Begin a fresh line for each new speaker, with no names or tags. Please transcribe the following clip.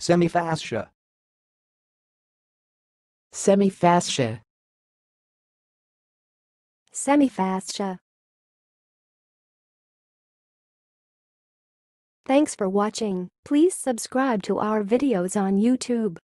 semifascia,
semifascia,
semifascia. Thanks for watching. Please subscribe to our videos on YouTube.